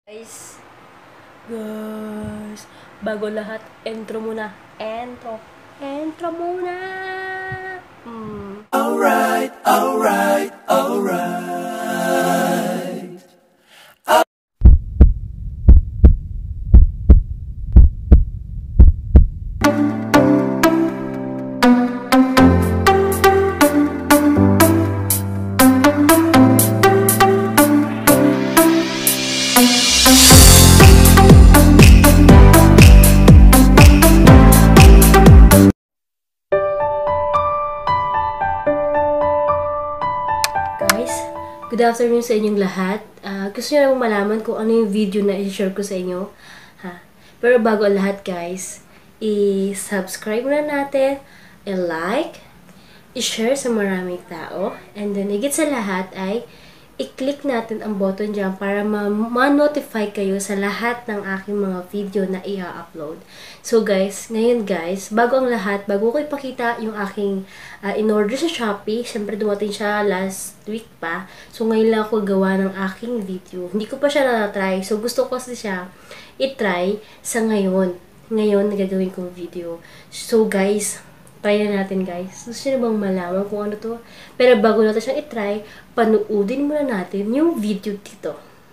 Guys, bago lahat, intro muna. Intro muna. Alright, alright, alright. Guys, good afternoon sa inyong lahat. Gusto niyo namang malaman kung ano yung video na i-share ko sa inyo? Pero bago ang lahat guys, i-subscribe na natin, i-like, i-share sa maraming tao, and then higit sa lahat ay i-click natin ang button dyan para ma-notify kayo sa lahat ng aking mga video na i-upload. So guys, ngayon guys, bago ang lahat, bago ko ipakita yung aking in-order sa Shopee, syempre dumating siya last week pa. So ngayon lang ako gawa ng aking video. Hindi ko pa siya na-try. So gusto ko kasi siya i-try sa ngayon. Ngayon, nagagawin kong video. So guys, try na natin guys. Gusto nyo bang malaman kung ano to? Pero bago natin siyang i-try, panuudin muna natin yung video dito.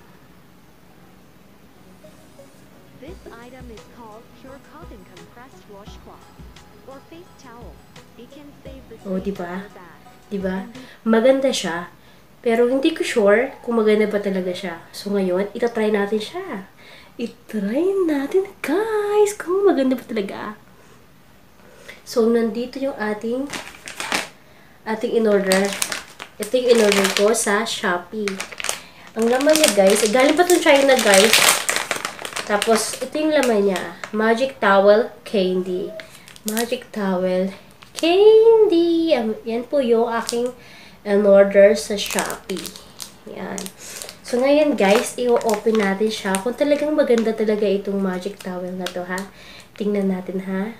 This item is called Pure Cotton Compressed Washcloth or Face Towel. It can save the Oh, space diba? in your bag. Diba? Maganda siya. Pero hindi ko sure kung maganda pa talaga siya. So ngayon, itatry natin siya. I-try natin guys kung maganda pa talaga. So, nandito yung ating in-order. Ito yung in-order ko sa Shopee. Ang laman niya, guys, galing pa itong China, guys. Tapos, ito yung laman niya. Magic Towel Candy. Magic Towel Candy. Yan po yung aking in-order sa Shopee. Yan. So, ngayon, guys, i-open natin siya. Kung talagang maganda talaga itong Magic Towel na to, ha? Tingnan natin, ha?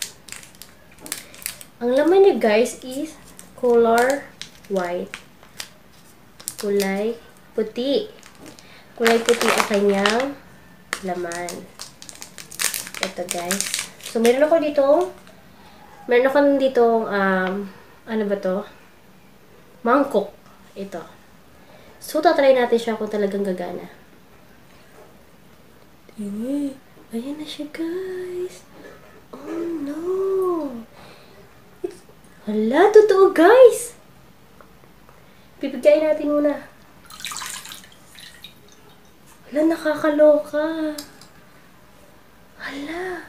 Ang laman niya guys is color white. Kulay puti. Kulay puti ang kanyang laman. Ito guys. So meron ako dito, ano ba to? Mangkok. Ito. So tatry natin siya kung talagang gagana. Ayan na siya guys. Oh no. Hala, totoo guys! Pipigayin natin muna. Hala, nakakaloka. Hala.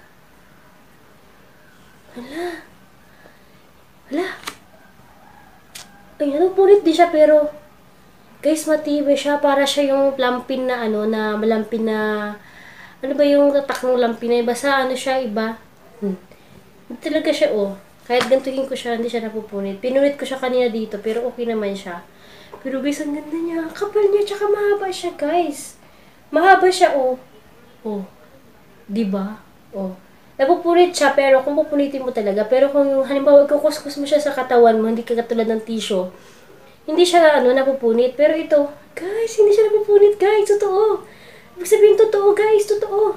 Ay, napupulit din siya pero guys, matibay siya. Para siya yung lampin na malampin na ano ba yung tatak ng lampin na iba sa siya, iba. Hindi talaga siya, oh. Kahit gantuhin ko siya, hindi siya napupunit. Pinunit ko siya kanina dito, pero okay naman siya. Pero guys, ang ganda niya. Ang kapal niya, tsaka mahaba siya, guys. Mahaba siya, oh. Oh. Diba? Oh. Napupunit siya, pero kung pupunitin mo talaga, pero kung halimbawa, kukuskus mo siya sa katawan mo, hindi ka katulad ng tissue, hindi siya, napupunit. Pero ito, guys, hindi siya napupunit, guys. Totoo. Ibig sabihin, totoo, guys. Totoo.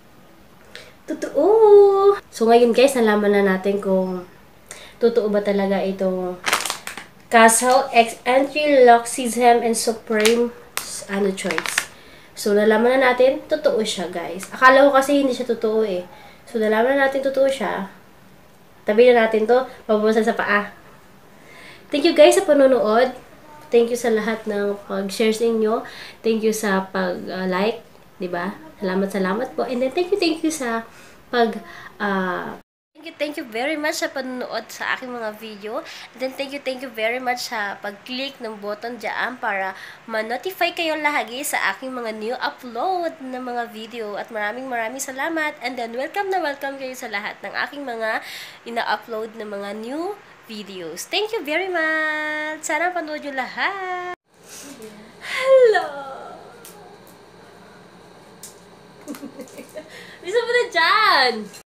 So, ngayon guys, nalaman na natin kung totoo ba talaga itong Castle X Entry Lock Sesame and Supreme choice. So, nalaman na natin, totoo siya guys. Akala ko kasi hindi siya totoo eh. So, nalaman na natin totoo siya. Tabi na natin to, pabubasan sa paa. Thank you guys sa panonood. Thank you sa lahat ng pag-share sa inyo. Thank you sa pag-like. Diba? Salamat po. And then, thank you sa thank you very much sa panonood sa aking mga video. And then, thank you very much sa pag-click ng button dyan para ma-notify kayo lagi sa aking mga new upload na mga video. At maraming salamat. And then, welcome kayo sa lahat ng aking mga ina-upload na mga new videos. Thank you very much! Sana panood nyo lahat! Hello! Bisa mo na dyan!